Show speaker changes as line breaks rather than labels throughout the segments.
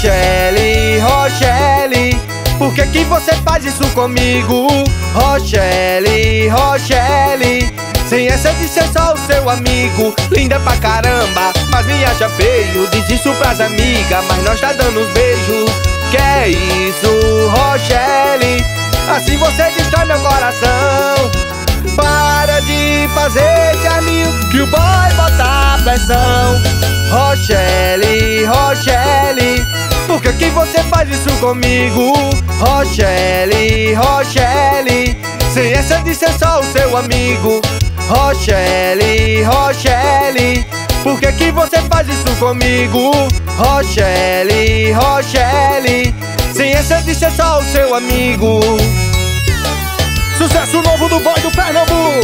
Rochelle, Rochelle, por que você faz isso comigo? Rochelle, Rochelle, sem essa de ser só o seu amigo. Linda pra caramba, mas me acha feio. Diz isso pras amigas, mas nós tá dando uns beijos. Que é isso, Rochelle? Assim você destrói meu coração. Para de fazer charminho, que o boy bota pressão. Rochelle, Rochelle, por que você faz isso comigo? Rochelle, Rochelle, sem essa de ser só o seu amigo. Rochelle, Rochelle, por que você faz isso comigo? Rochelle, Rochelle, sem essa de ser só o seu amigo. Sucesso novo do boy do Pernambuco.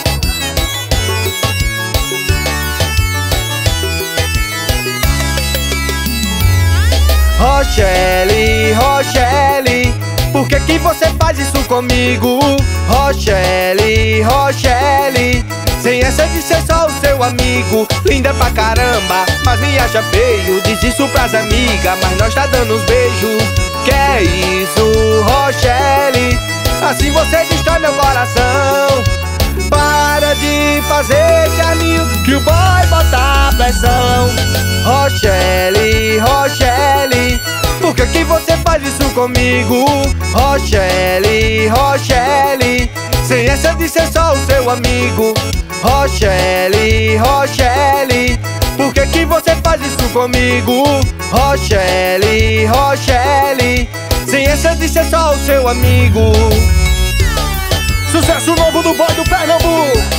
Rochelle, Rochelle, por que você faz isso comigo? Rochelle, Rochelle, sem essa de ser só o seu amigo. Linda pra caramba, mas me acha feio. Diz isso pras amigas, mas nós tá dando uns beijos. Que é isso, Rochelle? Assim você destrói meu coração. Para de fazer charminho, que o boy bota pressão. Rochelle, Rochelle, por que você faz isso comigo? Rochelle, Rochelle, sem essa de ser só o seu amigo. Rochelle, Rochelle, por que você faz isso comigo? Rochelle, Rochelle, sem essa de ser só o seu amigo. Sucesso novo do boy do Pernambuco.